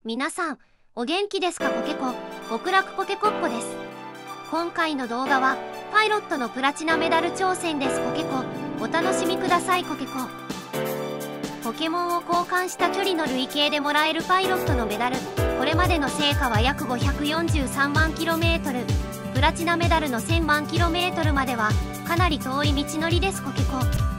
皆さんお元気ですか？ポケコ極楽ポケコッコです。今回の動画はパイロットのプラチナメダル挑戦です。ポケコお楽しみください。ポケコポケモンを交換した距離の累計でもらえるパイロットのメダル、これまでの成果は約543万 km、 プラチナメダルの1000万 km まではかなり遠い道のりです。ポケコ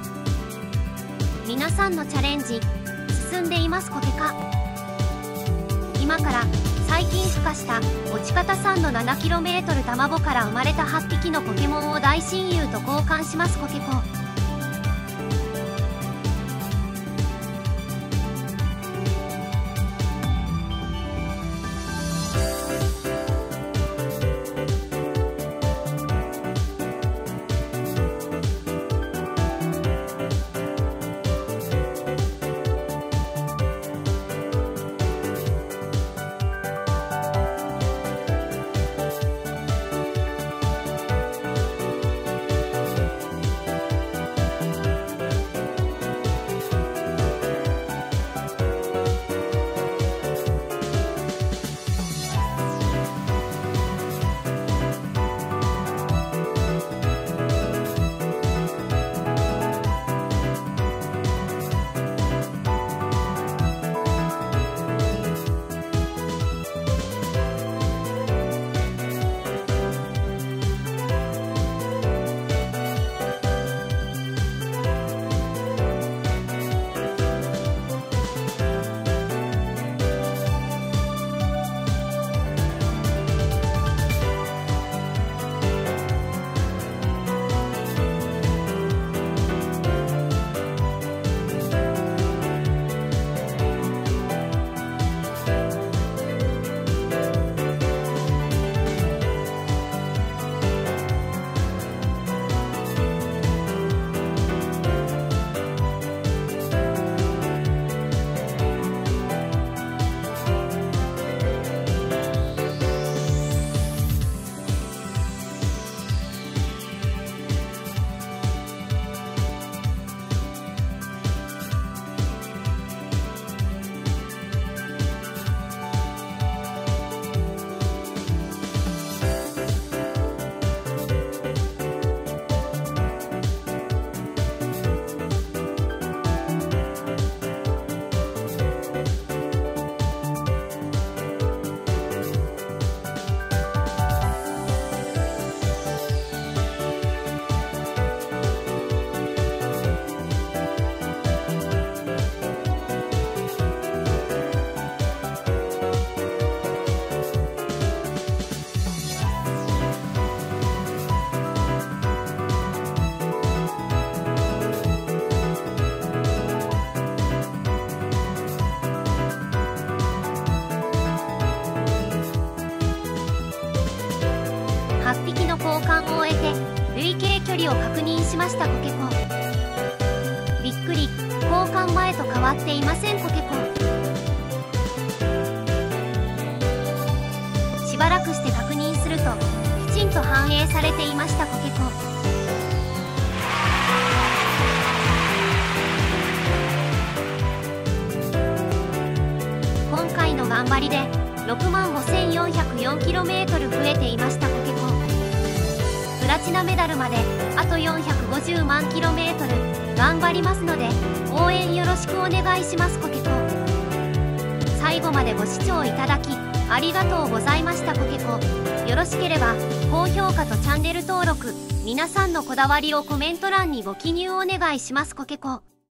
皆さんのチャレンジ進んでいますポケカ。今から最近孵化した落ち方3の 7km 卵から生まれた8匹のポケモンを大親友と交換しますポケコ。8匹の交換を終えて累計距離を確認しましたポケコ。びっくり、交換前と変わっていませんポケコ。しばらくして確認するときちんと反映されていましたポケコ。今回の頑張りで65,404km 増えていましたポケコ。プラチナメダルまであと450万 km 頑張りますので応援よろしくお願いしますポケコ。最後までご視聴いただきありがとうございましたポケコ。よろしければ高評価とチャンネル登録、皆さんのこだわりをコメント欄にご記入お願いしますポケコ。